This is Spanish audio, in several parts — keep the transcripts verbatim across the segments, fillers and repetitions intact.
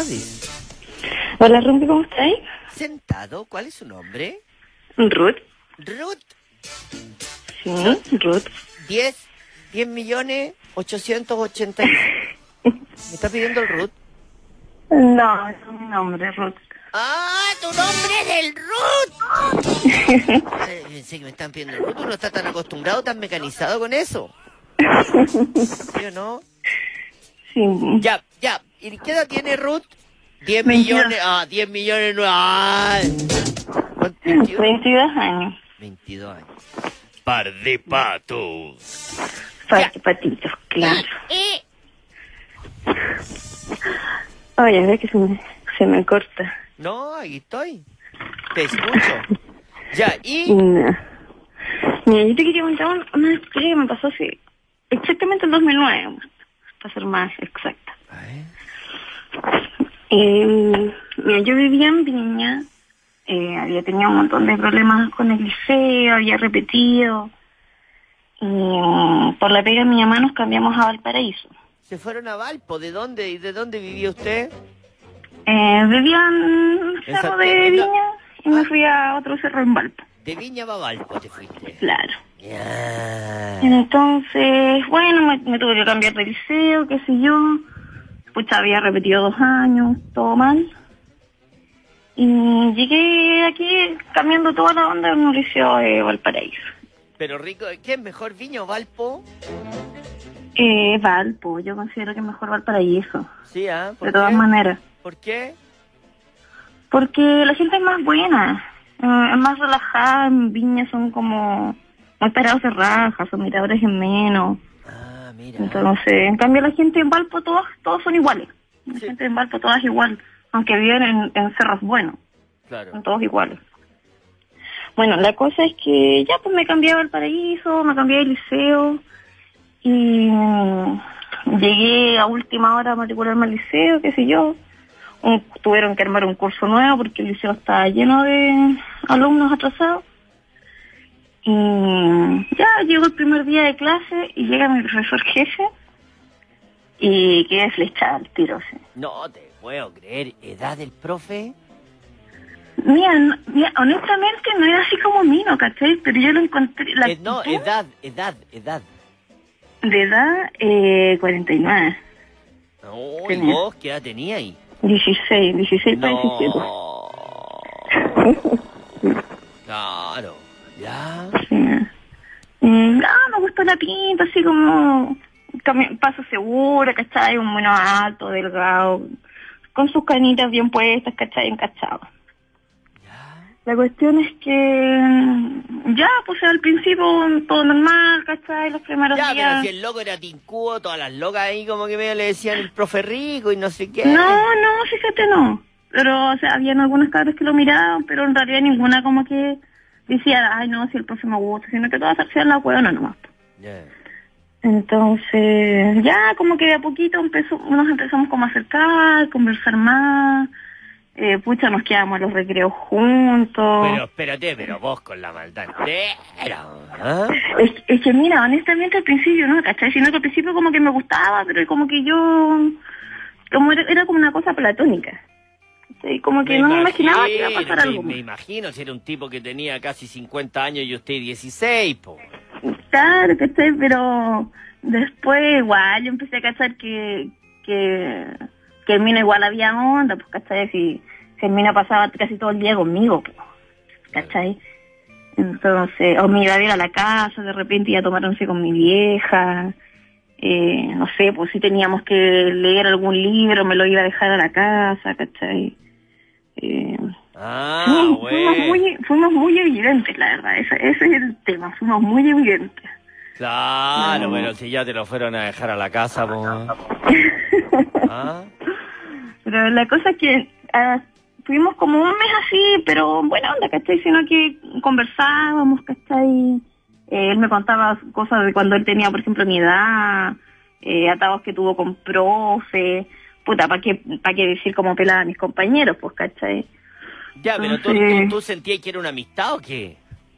tardes. Hola, Rumpi, ¿cómo estáis? Sentado, ¿cuál es su nombre? Ruth. Ruth. Sí, Ruth. diez, diez millones ochocientos ochenta y seis. ¿Me está pidiendo el Ruth? No, es mi nombre, Ruth. ¡Ah, tu nombre es el Ruth! Ay, pensé que me están pidiendo el Ruth. Uno está tan acostumbrado, tan mecanizado con eso. ¿Sí o no? Sí. Ya, ya. ¿Y qué edad tiene Ruth? diez veintidós. millones. Ah, diez millones. No. Ay. veintidós. veintidós años. veintidós años. Par de patos. Par de patitos, claro. ¿Eh? Oye, a ver que se me, se me corta. No, aquí estoy. Te escucho. Ya, y... No. Mira, yo te quería contar una, una historia que me pasó hace exactamente en dos mil nueve, para ser más exacta. A ver. Eh, mira, yo vivía en Viña, eh, había tenido un montón de problemas con el liceo, había repetido, y mm, por la pega de mi mamá nos cambiamos a Valparaíso. ¿Se fueron a Valpo? ¿De dónde? ¿Y de dónde vivía usted? Eh, vivía en el En cerro San- de en la- Viña y me Ah. fui a otro cerro en Valpo. De Viña a Valpo te fuiste. Claro. Ya. Entonces, bueno, me, me tuve que cambiar de liceo, qué sé yo. Pucha, había repetido dos años, todo mal. Y llegué aquí cambiando toda la onda en un liceo de Valparaíso. Pero rico, ¿qué es mejor, Viña o Valpo? Eh, Valpo, yo considero que es mejor Valparaíso, Sí, ¿ah? ¿Por de todas qué? maneras. ¿Por qué? Porque la gente es más buena, eh, es más relajada. En Viña son como muy parados de raja, son miradores en menos. Ah, mira. Entonces, en cambio la gente en Valpo todos todos son iguales. La Sí. gente en Valpo todas igual, aunque viven en, en cerros buenos, Claro. son todos iguales. Bueno, la cosa es que ya pues me cambié a Valparaíso, me cambié de liceo y mm, llegué a última hora a matricularme al liceo, qué sé yo. Un- tuvieron que armar un curso nuevo porque el liceo estaba lleno de alumnos atrasados. Y ya llegó el primer día de clase y llega mi profesor jefe y quedé flechada al tiro. ¿Sí? No te puedo creer. ¿Edad del profe? Mira, no- mira, honestamente no era así como Mino, ¿cachai? Pero yo lo encontré... La Eh, no, actitud edad, edad, edad. de edad, eh, cuarenta y nueve. No, ¿y Tenía. vos qué edad tenías ahí? dieciséis, dieciséis para diecisiete. No. Claro. Ya. Sí. Mm, no, me gustó la pinta, así como cami- paso segura, ¿cachai? Un mono alto, delgado, con sus canitas bien puestas, ¿cachai? Encachado. Ya. La cuestión es que mm, ya, pues al principio todo normal, ¿cachai? Los primeros Ya, pero días... si el loco era tincudo, todas las locas ahí como que medio le decían el profe rico y no sé qué. No, no, fíjate, no. Pero, o sea, habían algunas cabras que lo miraban, pero en realidad ninguna como que decía, ay, no, si el profe me gusta, sino que todas hacían la huevona nomás. Ya. Entonces, ya como que de a poquito empezó, nos empezamos como a acercar, conversar más, eh, pucha, nos quedamos a los recreos juntos. Pero espérate, pero vos con la maldad entera, ¿ah? Es, es que mira, honestamente al principio no, ¿cachai? Sino que al principio como que me gustaba, pero como que yo, como era, era como una cosa platónica. ¿Cachai? Como que no me imaginaba que iba a pasar me, algo. me imagino si era un tipo que tenía casi cincuenta años y usted dieciséis, po. Claro, ¿cachai? Pero después igual yo empecé a cachar que, que, que el mina igual había onda, pues, ¿cachai? Si, si el mina pasaba casi todo el día conmigo, pues, ¿cachai? Entonces, o me iba a ir a la casa, de repente iba a tomar once con mi vieja, eh, no sé, pues si teníamos que leer algún libro, me lo iba a dejar a la casa, ¿cachai? Eh, Ah, fuimos, bueno. fuimos muy, fuimos muy evidentes, la verdad, ese, ese es el tema, fuimos muy evidentes. Claro, No. pero si ya te lo fueron a dejar a la casa, po. ¿Ah? Pero la cosa es que ah, tuvimos como un mes así, pero buena onda, ¿cachai? Sino que conversábamos, ¿cachai? Eh, él me contaba cosas de cuando él tenía, por ejemplo, mi edad, eh, atados que tuvo con profe, puta, ¿para qué, pa' qué decir cómo pelaba a mis compañeros, pues, ¿cachai? Ya, pero tú, Entonces- tú, tú sentías que era una amistad o qué?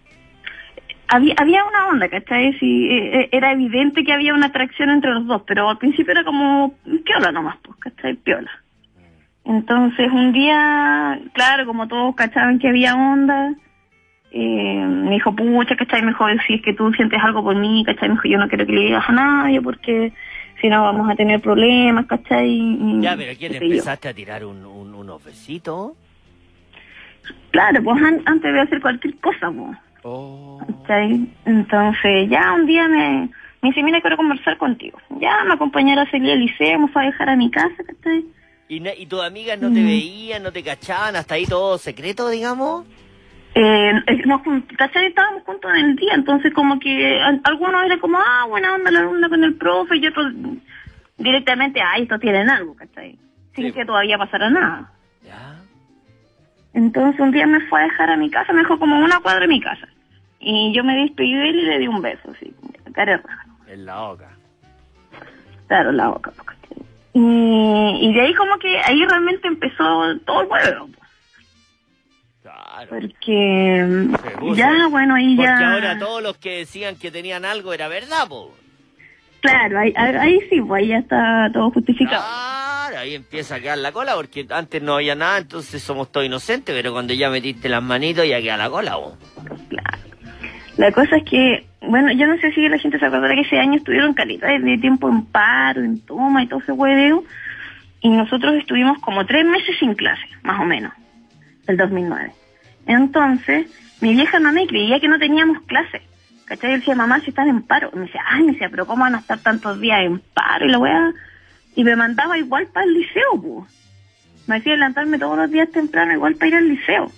Había, había una onda, ¿cachai? Sí, eh, era evidente que había una atracción entre los dos, pero al principio era como piola nomás, pues, ¿cachai? Piola. Entonces un día, claro, como todos cachaban que había onda, eh, me dijo, pucha, ¿cachai? Me dijo, si es que tú sientes algo por mí, ¿cachai? Me dijo, yo no quiero que le digas a nadie porque si no vamos a tener problemas, ¿cachai? Y, ya, pero ¿quién qué sé empezaste yo. a tirar un, un, unos besitos? Claro, pues an- antes de hacer cualquier cosa, pues. Oh. ¿Cachai? Entonces ya un día me, me dice, mira, quiero conversar contigo. Ya me acompañó a la salida del liceo, me fue a dejar a mi casa, ¿cachai? ¿Y, na- ¿Y tus amigas no te Mm. veían, no te cachaban, hasta ahí todo secreto, digamos? Eh, eh, nos, jun- ¿cachai? Estábamos juntos en el día, entonces como que a- algunos eran como, ah, buena onda la alumna con el profe, y otros directamente, ah, estos tienen algo, ¿cachai? Sin Sí, que po. todavía pasara nada. Ya. Entonces un día me fue a dejar a mi casa, me dejó como una cuadra de mi casa. Y yo me despedí de él y le di un beso, así, cara raja. En la boca. Claro, la boca. ¿cachai? Y, y de ahí como que ahí realmente empezó todo el huevo. Claro. Porque Seguro. ya, bueno, ahí Porque ya... ahora todos los que decían que tenían algo era verdad, po. Claro, ahí, ahí, ahí sí, pues ahí ya está todo justificado. Claro, ahí empieza a quedar la cola, porque antes no había nada, entonces somos todos inocentes, pero cuando ya metiste las manitos ya queda la cola, po. Claro. La cosa es que, bueno, yo no sé si la gente se acordará que ese año estuvieron calidad de tiempo en paro, en toma y todo ese hueveo, y nosotros estuvimos como tres meses sin clase, más o menos, el dos mil nueve. Entonces, mi vieja no me creía que no teníamos clase. ¿Cachai? Yo decía, mamá, si están en paro. Y me decía, ay, me decía, pero ¿cómo van a estar tantos días en paro? Y la weá, y me mandaba igual para el liceo, pues. Me hacía levantarme todos los días temprano igual para ir al liceo.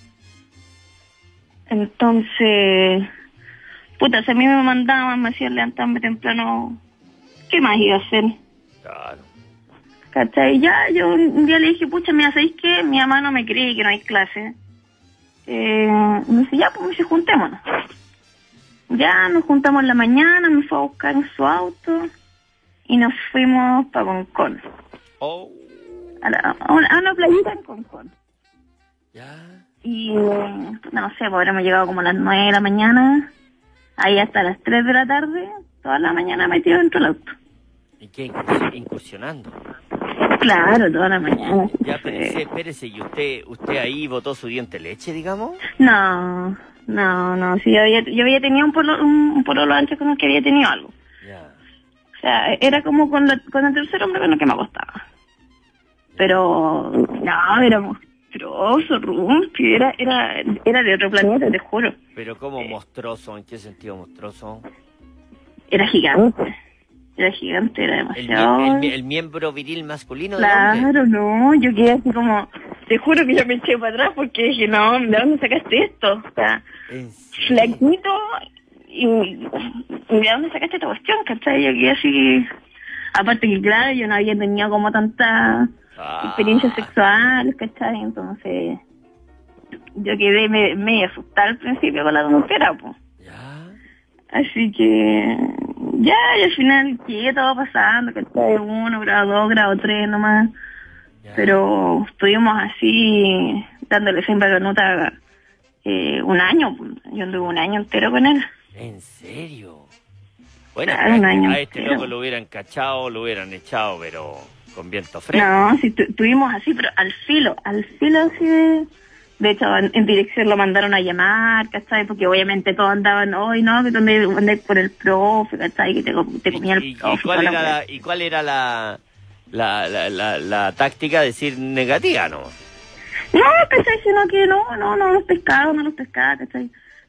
Entonces, puta, si a mí me mandaban, me hacían levantarme temprano, ¿qué más iba a hacer? Claro. ¿Cachai? Ya, yo un día le dije, pucha, mira, ¿sabéis qué? Mi mamá no me cree que no hay clase. Eh, me dice, ya, pues me dice, juntémonos. Ya nos juntamos en la mañana, me fue a buscar en su auto y nos fuimos para Concón. Oh. A, la, a, una, a una playita en Concón. Ya. Y no sé, pues habremos llegado como a las nueve de la mañana, ahí hasta las tres de la tarde, toda la mañana metido dentro del auto. ¿Y qué? Incurs- Incursionando. Claro, toda la mañana. Ya, espérese, espérese, ¿y usted usted ahí botó su diente de leche, digamos? No, no, no, sí, yo había, yo había tenido un pololo, un, un pololo antes con el que había tenido algo. Ya. O sea, era como con, la, con el tercer hombre con el que me acostaba. Pero, no, era monstruoso, Rumpi, era, era, era de otro planeta, te juro. Pero ¿cómo monstruoso? ¿En qué sentido monstruoso? Era gigante, era gigante, era El, mie- demasiado... el, mie- el miembro viril masculino del hombre. Claro, no, yo quedé así como, te juro que yo me eché para atrás porque dije, no, ¿de dónde sacaste esto? O sea, ¿En serio? flaquito y, y ¿de dónde sacaste esta cuestión? ¿Cachai? Yo quedé así, aparte que claro, yo no había tenido como tanta Ah. experiencias sexuales, ¿cachai? Entonces, yo quedé me- medio asustada al principio con la tontera, pues. Ya. Así que, ya, y al final, ¿qué? Todo pasando, ¿cachai? Uno, grado dos, grado tres nomás. Ya. Pero estuvimos así, dándole siempre la nota eh, un año. Yo anduve un año entero con él. ¿En serio? Bueno, Claro, pero a un este, año a este entero. loco lo hubieran cachado, lo hubieran echado, pero con viento fresco. No, sí, tu- estuvimos así, pero al filo, al filo así de... De hecho, en, en dirección lo mandaron a llamar, ¿cachai? Porque obviamente todos andaban, hoy no, que donde andé por el profe, ¿cachai? Que te, co- te comía el ¿Y, y- y profe. cuál toda la era wea. la, ¿Y cuál era la, la, la, la, la táctica? Decir negativa, ¿no? No, ¿cachai? Sino que no, no, no los pescados, no los pescaba, ¿cachai?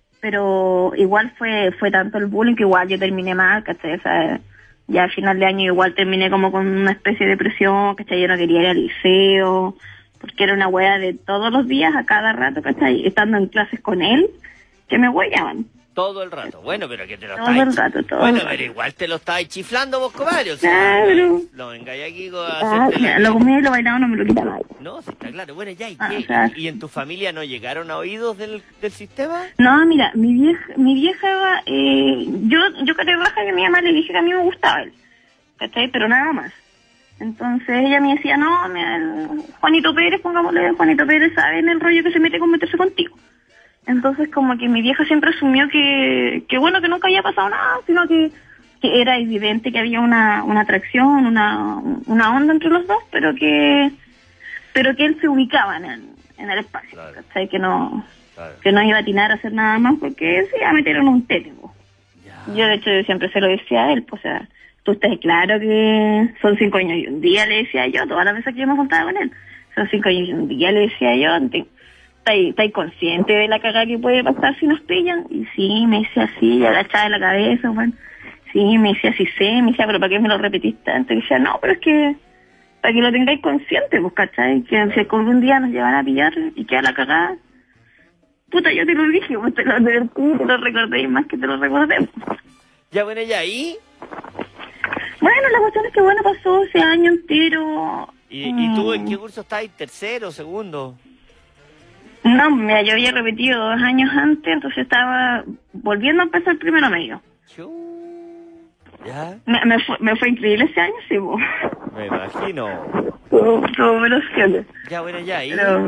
Pero igual fue fue tanto el bullying que igual yo terminé mal, ¿cachai? O sea, ya a final de año igual terminé como con una especie de depresión, ¿cachai? Yo no quería ir al liceo, porque era una wea de todos los días, a cada rato, ¿cachai? Estando en clases con él, que me huellaban. Todo el rato. Bueno, pero que te lo Todo estáis el rato, todo Bueno, el rato. pero igual te lo estáis chiflando vos, comadre. O sea, Claro. no vengáis aquí con Ah, hacerte la- mira, lo comido y lo bailado no me lo quita nadie. No, sí, está claro. Bueno, ya, ¿y Ah, qué? o sea, ¿Y en tu familia no llegaron a oídos del, del sistema? No, mira, mi vieja, mi vieja, eh, yo, yo que baja que a mi mamá le dije que a mí me gustaba él, ¿cachai? Pero nada más. Entonces ella me decía, no, mira, el Juanito Pérez, pongámosle, Juanito Pérez sabe en el rollo que se mete con meterse contigo. Entonces como que mi vieja siempre asumió que, que bueno, que nunca había pasado nada, sino que, que era evidente que había una, una atracción, una, una onda entre los dos, pero que, pero que él se ubicaba en el, en el espacio, Claro. ¿cachai? Que no, Claro. que no iba a atinar a hacer nada más porque se iba a meter en un tético. Ya. Yo, de hecho, yo siempre se lo decía a él, pues, o sea, tú estás claro que son cinco años y un día, le decía yo, todas las veces que yo me juntaba con él, son cinco años y un día, le decía yo, te- ¿estáis estáis consciente de la cagada que puede pasar si nos pillan? Y sí, me decía así, y agachada de la cabeza, bueno, sí, me decía sí sé, me decía, pero ¿para qué me lo repetiste antes? Y decía, no, pero es que, para que lo tengáis consciente, pues, ¿cachai? Que si algún día nos llevan a pillar y queda la cagada, puta, yo te lo dije, pues te lo advertí, te lo recordé y más que te lo recordé. Ya, bueno, ya ahí. Bueno, la cuestión es que, bueno, pasó ese año entero. ¿Y, y tú en mm, qué curso estás? ¿Tercero, segundo? No, mira, yo había repetido dos años antes, entonces estaba volviendo a empezar el primero medio. Chu. ¿Ya? Me, me, fue, me fue increíble ese año, sí, pues. Me imagino. Todo, todo menos que Ya, bueno, ya ahí. Pero,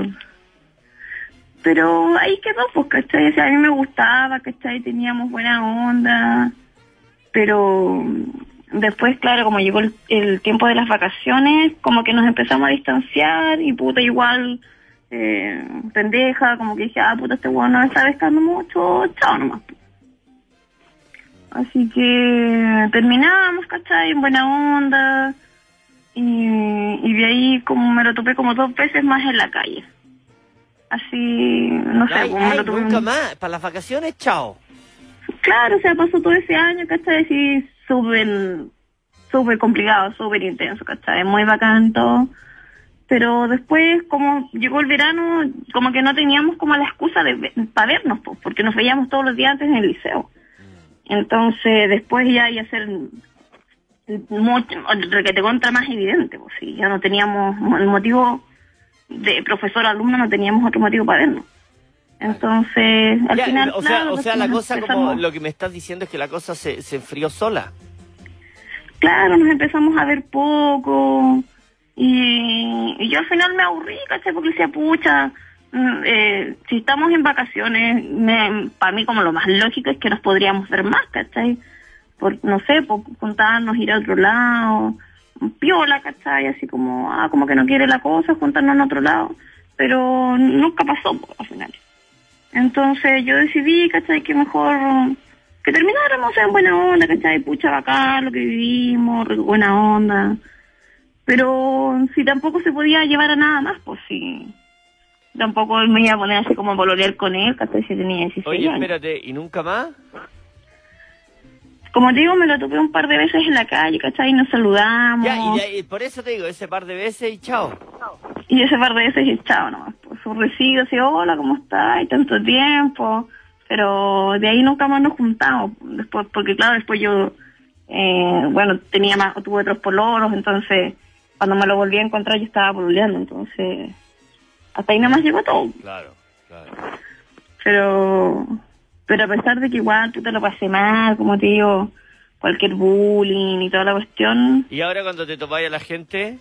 pero ahí quedó, pues, ¿cachai? O sea, a mí me gustaba, ¿cachai? Teníamos buena onda, pero después, claro, como llegó el, el tiempo de las vacaciones, como que nos empezamos a distanciar y puta, igual, eh, pendeja, como que dije, ah, puta, este weón no me está pescando mucho, chao nomás. Así que terminamos, ¿cachai? En buena onda. Y, y de ahí como me lo topé como dos veces más en la calle. Así, no sé, Ay, como me ay, lo topé. nunca más. Para las vacaciones, chao. Claro, o sea, pasó todo ese año, ¿cachai? Así súper, súper complicado, súper intenso, ¿cachai? Muy bacán todo. Pero después, como llegó el verano, como que no teníamos como la excusa de para vernos, pues, porque nos veíamos todos los días antes en el liceo. Entonces, después ya iba a ser mucho, requete contra más evidente, pues sí, ya no teníamos el motivo de profesor-alumno, no teníamos otro motivo para vernos. Entonces, al Ya, final, o sea, claro, o sea, la nos cosa como empezamos- lo que me estás diciendo es que la cosa se, se enfrió sola. Claro, nos empezamos a ver poco y, y yo al final me aburrí, ¿cachai? Porque decía, pucha, mm, eh, si estamos en vacaciones, me, para mí como lo más lógico es que nos podríamos ver más, ¿cachai? Por, no sé, por juntarnos, ir a otro lado, piola, ¿cachai? Así como, ah, como que no quiere la cosa, juntarnos en otro lado, pero nunca pasó, pues, al final. Entonces yo decidí, ¿cachai? Que mejor que termináramos en buena onda, ¿cachai? Pucha, bacán lo que vivimos, re buena onda. Pero si tampoco se podía llevar a nada más, pues sí. Tampoco me iba a poner así como a pololear con él, ¿cachai? Si tenía dieciséis Oye, años. espérate, ¿y nunca más? Como te digo, me lo topé un par de veces en la calle, ¿cachai? Y nos saludamos. Ya, y, de- y por eso te digo, ese par de veces y chao. Y ese par de veces y chao nomás. Pues un recibo así, hola, ¿cómo estás? Y tanto tiempo. Pero de ahí nunca más nos juntamos. Después, porque claro, después yo, eh, bueno, tenía más, tuve otros pololos, entonces cuando me lo volví a encontrar yo estaba pololeando, entonces hasta ahí nomás llegó todo. Claro, claro. Pero, pero a pesar de que igual tú te lo pasé mal, como te digo, cualquier bullying y toda la cuestión. ¿Y ahora cuando te topáis a la gente?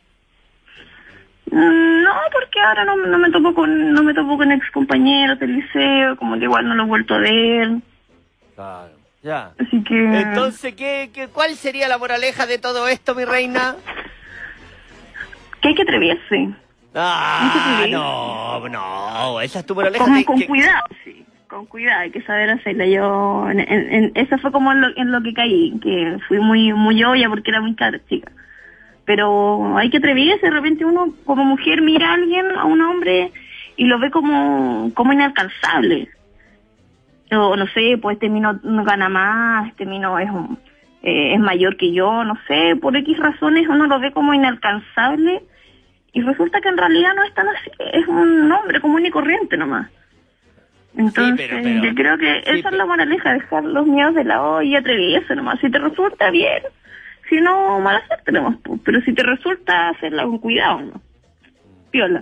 No, porque ahora no, no me topo con no me topo con ex compañeros del liceo, como que igual no lo he vuelto a ver, Claro, ya. así que Entonces, ¿qué, qué, ¿cuál sería la moraleja de todo esto, mi reina? que hay que atreverse, Ah, ¿Sí? no, no, esa es tu moraleja. con, de con que- cuidado, sí, con cuidado, hay que saber hacerla. Yo, en, en, en- eso fue como en lo, en lo que caí, que fui muy muy olla porque era muy cara chica. Pero hay que atreverse, de repente uno como mujer mira a alguien, a un hombre, y lo ve como, como inalcanzable. O no sé, pues este mino no gana más, este mino es un, eh, es mayor que yo, no sé, por X razones uno lo ve como inalcanzable, y resulta que en realidad no es tan así, es un hombre común y corriente nomás. Entonces, pero- pero- yo creo que sí, esa es pero- la moraleja, dejar los miedos de lado y atreverse nomás. Si te resulta bien, si no, mala suerte nomás, pues. Pero si te resulta, hacerla con cuidado, ¿no? Piola.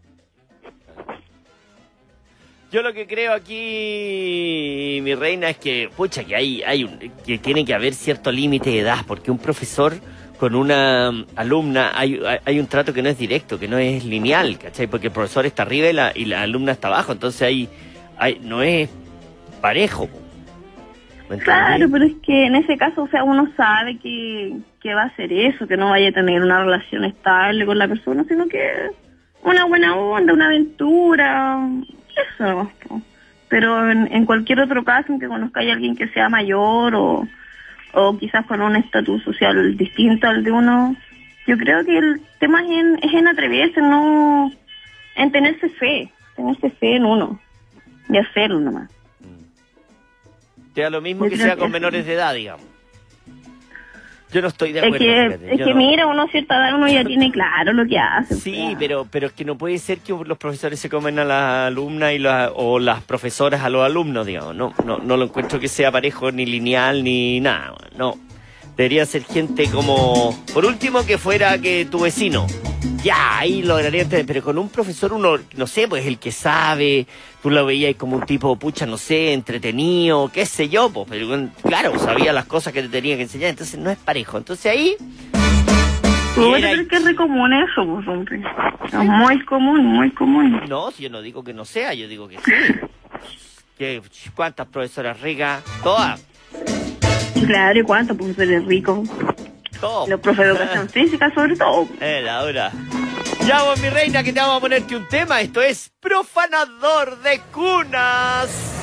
Yo lo que creo aquí, mi reina, es que, pucha, que hay, hay un, que tiene que haber cierto límite de edad, porque un profesor con una mm, alumna hay, hay- hay un trato que no es directo, que no es lineal, ¿cachai? Porque el profesor está arriba y la, y la alumna está abajo, entonces hay, hay, no es parejo. ¿Me entendí? Claro, pero es que en ese caso, o sea, uno sabe que, que va a ser eso, que no vaya a tener una relación estable con la persona, sino que una buena onda, una aventura, eso. Pero en, en cualquier otro caso, en que conozca a alguien que sea mayor o, o quizás con un estatus social distinto al de uno, yo creo que el tema es en, es en atreverse, no en tenerse fe, tenerse fe en uno y hacerlo nomás. Te da lo mismo Yo que creo sea que con sí. menores de edad, digamos. Yo no estoy de Es acuerdo. que, fíjate, es yo que no- mira, uno a cierta edad uno ya tiene claro lo que hace. o Sí, sea. pero pero es que no puede ser que los profesores se comen a las alumnas y las, o las profesoras a los alumnos, digamos. No, no, no lo encuentro que sea parejo ni lineal ni nada. No. Debería ser gente como, por último, que fuera que tu vecino. Ya, ahí lograría entender, pero con un profesor uno, no sé, pues el que sabe, tú lo veías como un tipo, pucha, no sé, entretenido, qué sé yo, pues, pero claro, sabía las cosas que te tenía que enseñar, entonces no es parejo. Entonces ahí... Tú vas a era- creer que es re común eso, pues, hombre. Es muy común, muy común. No, si yo no digo que no sea, yo digo que sí. ¿Qué, ¿Cuántas profesoras ricas? Todas. Claro, ¿y cuántos profesores ricos? Todas. Los profes de educación física, sobre todo. Eh, Laura. Ya vos, mi reina, que te vamos a ponerte un tema. Esto es Profanador de Cunas.